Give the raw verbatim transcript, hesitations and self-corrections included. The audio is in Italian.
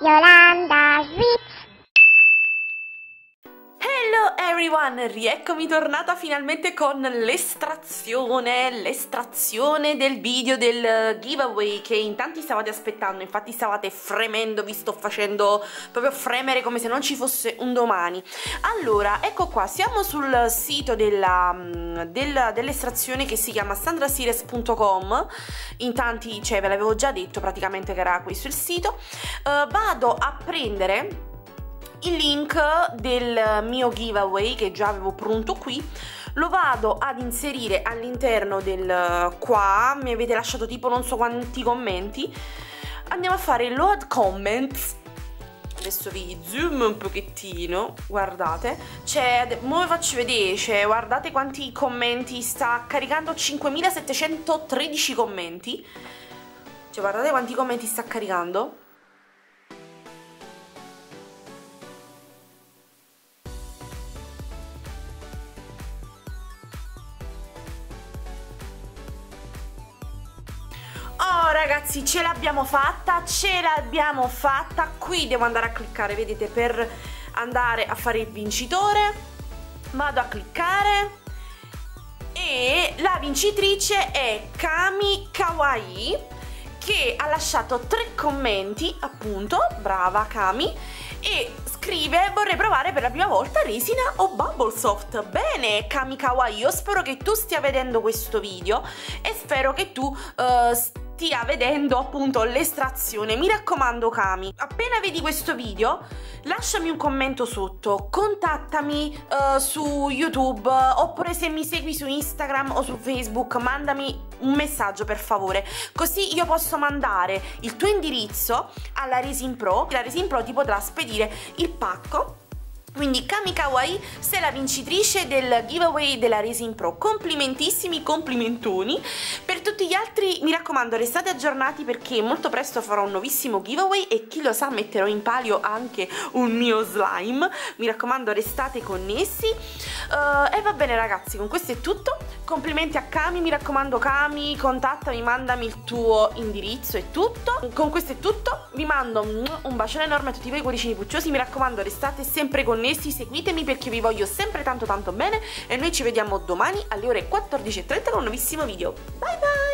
Yolanda Sweet. Hello everyone, rieccomi tornata finalmente con l'estrazione, l'estrazione del video del giveaway che in tanti stavate aspettando, infatti stavate fremendo, vi sto facendo proprio fremere come se non ci fosse un domani. Allora, ecco qua, siamo sul sito della, della, dell'estrazione che si chiama sandraseries punto com, in tanti, cioè ve l'avevo già detto praticamente che era questo il sito. Uh, vado a prendere il link del mio giveaway che già avevo pronto qui, lo vado ad inserire all'interno del qua, mi avete lasciato tipo non so quanti commenti, andiamo a fare load comments. Adesso vi zoom un pochettino, guardate, c'è, ora vi faccio vedere, cioè, guardate quanti commenti, sta caricando cinquemilasettecentotredici commenti, cioè guardate quanti commenti sta caricando. Oh ragazzi, ce l'abbiamo fatta, ce l'abbiamo fatta, qui devo andare a cliccare, vedete, per andare a fare il vincitore, vado a cliccare e la vincitrice è Kami Kawaii, che ha lasciato tre commenti, appunto, brava Kami, e scrive: vorrei provare per la prima volta resina o bubble soft. Bene Kami Kawaii, io spero che tu stia vedendo questo video e spero che tu uh, stia vedendo appunto l'estrazione. Mi raccomando Kami, appena vedi questo video lasciami un commento sotto, contattami uh, su YouTube, oppure se mi segui su Instagram o su Facebook mandami un messaggio per favore, così io posso mandare il tuo indirizzo alla Resin Pro, la Resin Pro ti potrà spedire il pacco. Quindi Kami Kawaii, sei la vincitrice del giveaway della Resin Pro, complimentissimi, complimentoni. Per tutti gli altri mi raccomando restate aggiornati perché molto presto farò un nuovissimo giveaway e chi lo sa metterò in palio anche un mio slime, mi raccomando restate connessi. Uh, e va bene ragazzi, con questo è tutto, complimenti a Kami, mi raccomando Kami, contattami, mandami il tuo indirizzo, è tutto. Con questo è tutto, vi mando un bacione enorme a tutti voi cuoricini pucciosi, mi raccomando restate sempre connessi. Seguitemi perché vi voglio sempre tanto tanto bene e noi ci vediamo domani alle ore quattordici e trenta con un nuovissimo video. Bye bye!